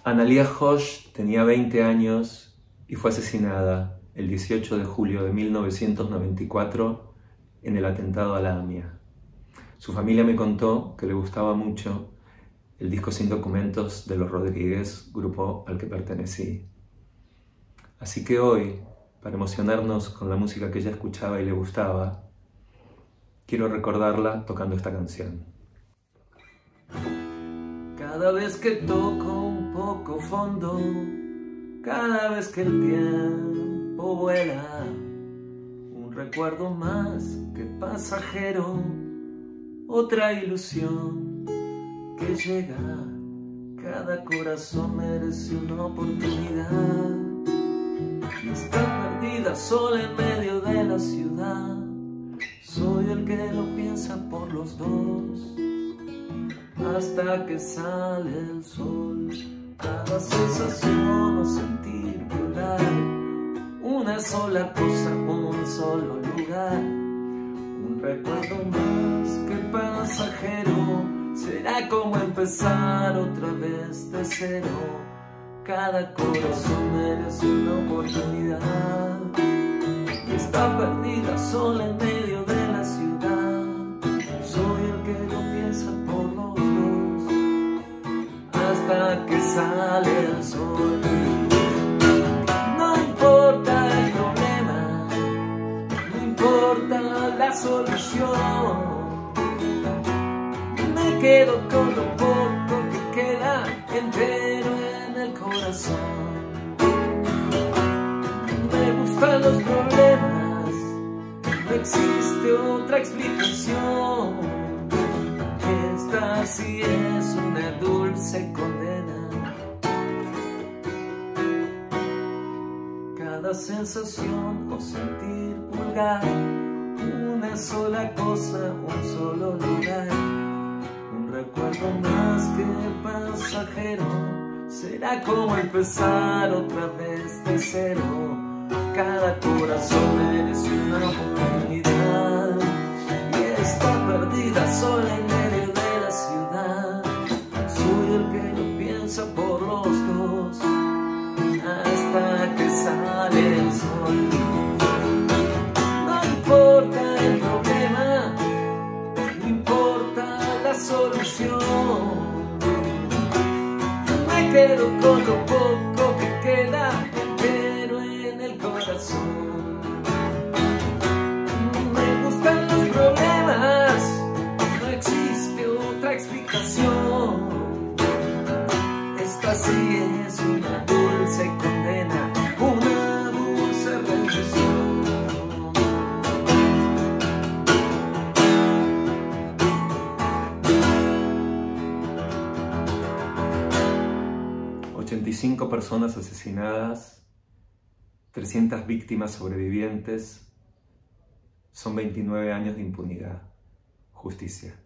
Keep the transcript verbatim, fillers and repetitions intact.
Analia Hosh tenía veinte años y fue asesinada el dieciocho de julio de mil novecientos noventa y cuatro en el atentado a la AMIA. Su familia me contó que le gustaba mucho el disco Sin Documentos de Los Rodríguez, grupo al que pertenecí. Así que hoy, para emocionarnos con la música que ella escuchaba y le gustaba, quiero recordarla tocando esta canción. Cada vez que toco un poco fondo, cada vez que el tiempo vuela, un recuerdo más que pasajero, otra ilusión que llega. Cada corazón merece una oportunidad y está perdida sola en medio de la ciudad. Soy el que lo piensa por los dos hasta que sale el sol. Cada sensación o sentir volar, una sola cosa, un solo lugar, un recuerdo más que pasajero. Será como empezar otra vez de cero. Cada corazón merece una oportunidad y está perdida sola en medio de la ciudad. Soy el que lo piensa por los dos hasta que sale el sol. No importa el problema, no importa la solución, me quedo con lo poco que queda entero en el corazón. Me gustan los problemas, no existe otra explicación. Esta sí es una dulce condena. Cada sensación o sentir vulgar, una sola cosa, un solo lugar, un recuerdo más que pasajero. Será como empezar otra vez de cero. Cada corazón merece una oportunidad y está perdida sola en medio de la ciudad. Soy el que lo piensa por los dos hasta que sale el sol. No importa el problema, no importa la solución, me quedo con lo poco que queda entero en el corazón. Me gustan los problemas, no existe otra explicación. Esta sí es una dulce condena, una dulce rendición. ochenta y cinco personas asesinadas, trescientas víctimas sobrevivientes, son veintinueve años de impunidad. Justicia.